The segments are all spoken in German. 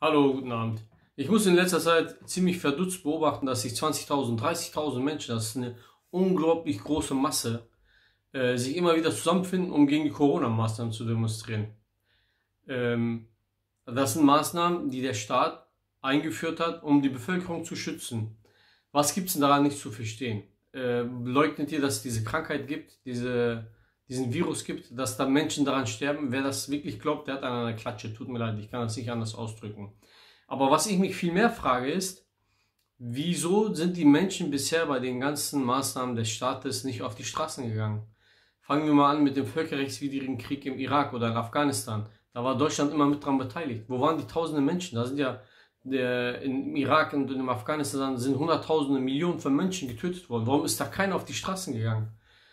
Hallo, guten Abend. Ich muss in letzter Zeit ziemlich verdutzt beobachten, dass sich 20.000, 30.000 Menschen, das ist eine unglaublich große Masse, sich immer wieder zusammenfinden, um gegen die Corona-Maßnahmen zu demonstrieren. Ähm, Das sind Maßnahmen, die der Staat eingeführt hat, um die Bevölkerung zu schützen. Was gibt es denn daran nicht zu verstehen? Leugnet ihr, dass es diese Krankheit gibt, diesen Virus gibt, dass da Menschen daran sterben? Wer das wirklich glaubt, der hat an einer Klatsche. Tut mir leid, ich kann das nicht anders ausdrücken. Aber was ich mich viel mehr frage ist, wieso sind die Menschen bisher bei den ganzen Maßnahmen des Staates nicht auf die Straßen gegangen? Fangen wir mal an mit dem völkerrechtswidrigen Krieg im Irak oder in Afghanistan. Da war Deutschland immer mit dran beteiligt. Wo waren die tausenden Menschen? Da sind ja im Irak und in Afghanistan sind hunderttausende, Millionen von Menschen getötet worden. Warum ist da keiner auf die Straßen gegangen?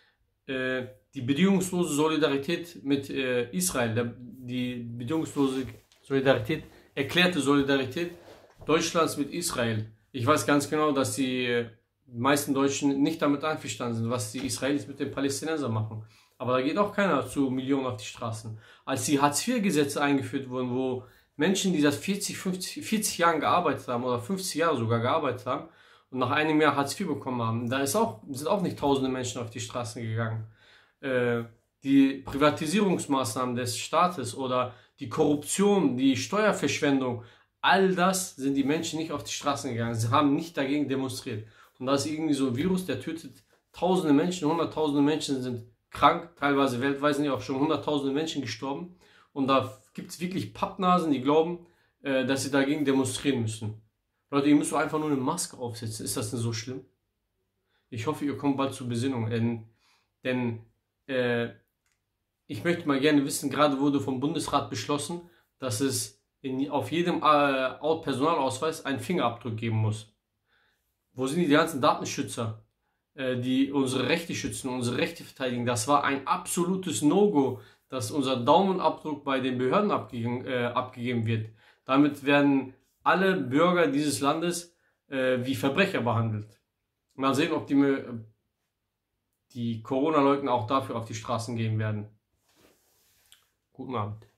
Die bedingungslose Solidarität mit Israel, die bedingungslose Solidarität, erklärte Solidarität Deutschlands mit Israel. Ich weiß ganz genau, dass die meisten Deutschen nicht damit einverstanden sind, was die Israelis mit den Palästinensern machen. Aber da geht auch keiner zu Millionen auf die Straßen. Als die Hartz-IV-Gesetze eingeführt wurden, wo Menschen, die seit 40 Jahren gearbeitet haben oder 50 Jahre sogar gearbeitet haben und nach einem Jahr Hartz IV bekommen haben, sind auch nicht tausende Menschen auf die Straßen gegangen. Die Privatisierungsmaßnahmen des Staates oder die Korruption, die Steuerverschwendung, all das sind die Menschen nicht auf die Straßen gegangen. Sie haben nicht dagegen demonstriert. Und da ist irgendwie so ein Virus, der tötet tausende Menschen, hunderttausende Menschen sind krank, teilweise weltweit sind ja auch schon hunderttausende Menschen gestorben. Und da gibt es wirklich Pappnasen, die glauben, dass sie dagegen demonstrieren müssen. Leute, ihr müsst doch einfach nur eine Maske aufsetzen. Ist das denn so schlimm? Ich hoffe, ihr kommt bald zur Besinnung. Denn ich möchte mal gerne wissen, gerade wurde vom Bundesrat beschlossen, dass es auf jedem Personalausweis einen Fingerabdruck geben muss. Wo sind die ganzen Datenschützer, die unsere Rechte schützen, unsere Rechte verteidigen? Das war ein absolutes No-Go, dass unser Daumenabdruck bei den Behörden abgegeben wird. Damit werden alle Bürger dieses Landes wie Verbrecher behandelt. Mal sehen, ob die Corona-Leugner auch dafür auf die Straßen gehen werden. Guten Abend.